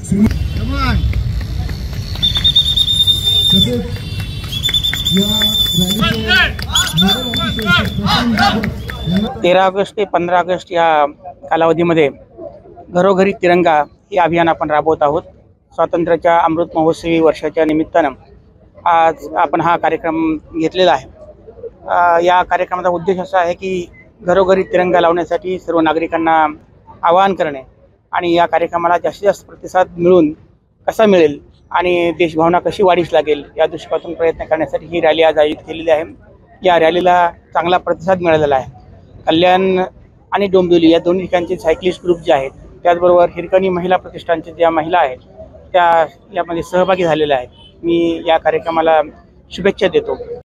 तेरा ऑगस्ट ते 15 ऑगस्ट या कालावधीमध्ये घरोघरी तिरंगा हे अभियान आपण राबवत आहोत। स्वातंत्र्याच्या अमृत महोत्सवी वर्षाच्या निमित्तानं आज आपण हा कार्यक्रम घेतलेला आहे। या कार्यक्रमाचा उद्देश असा आहे की घरोघरी तिरंगा लावण्यासाठी सर्व नागरिकांना आवाहन करणे आणि या कार्यक्रमाला जास्तीत जास्त प्रतिसाद मिळून कसा मिळेल आणि देशभावना कशी वाढीस लागेल या दृष्टिकोनातून प्रयत्न करण्यासाठी ही रॅली आज आयोजित केलेली आहे। या रॅलीला चांगला प्रतिसाद मिळालेला आहे। कल्याण आणि डोंबिवली या दोन्ही ठिकाणचे सायकलिस्ट ग्रुप जे आहेत, त्याचबरोबर हिरकणी महिला प्रतिष्ठानचे ज्या महिला आहेत त्या यामध्ये सहभागी झालेल्या आहेत। मी या कार्यक्रमाला शुभेच्छा देतो।